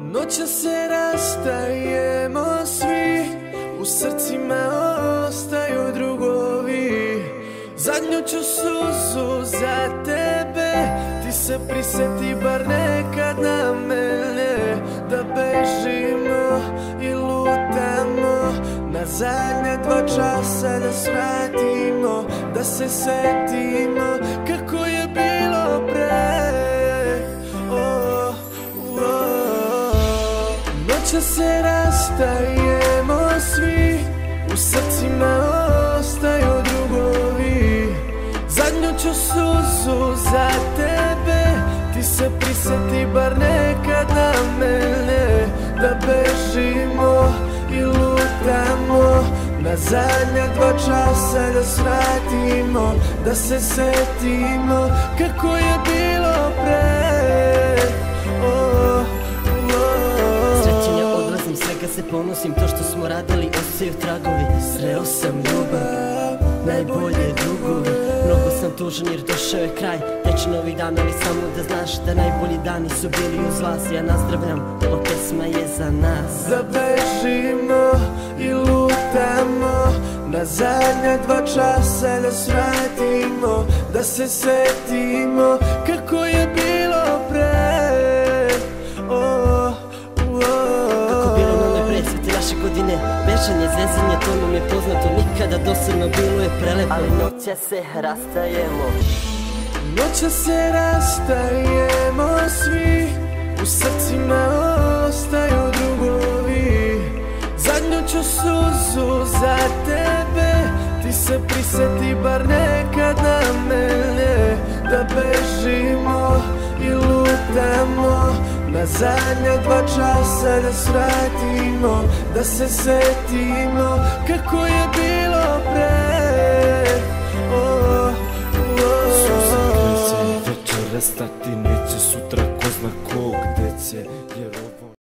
Noća se rastajemo svi, u srcima ostaju drugovi. Zadnju ću suzu za tebe, ti se prisjeti bar nekad na mene. Da bežimo i lutamo, na zadnja 2 časa da svratimo. Da se setimo kako je bilo pre. Noća se rastajemo svi, u srcima ostaju drugovi. Zadnju ću suzu za tebe, ti se prisjeti bar nekad na mene. Da bežimo i lutamo, na zadnja 2 časa da svratimo. Da se setimo kako je bilo pre. Svega se ponosim, to što smo radili ostaju tragovi. Sreo sam ljubav, najbolje drugovi. Mnogo sam tužan jer došao je kraj, teče novi dan, ali samo da znaš da najbolji dani su bili uz vas. Ja nazdravljam, ova pesma je za nas. Da bežimo i lutamo, na zadnja 2 časa da svratimo. Da se setimo kako je bilo pre. Godine, bežanje, zezanje, to nam je poznato. Nikada dosadno, bilo je prelepo. Ali noća se rastajemo. Noća se rastajemo svi, u srcima ostaju drugovi. Zadnju ću suzu za tebe, ti se prisjeti bar nekad na mene. Da bežimo i lutamo, na zadnja 2 časa da svratimo. Da se setimo kako je bilo pre. Suza kreće, večera stati neće, sutra ko zna ko gde će.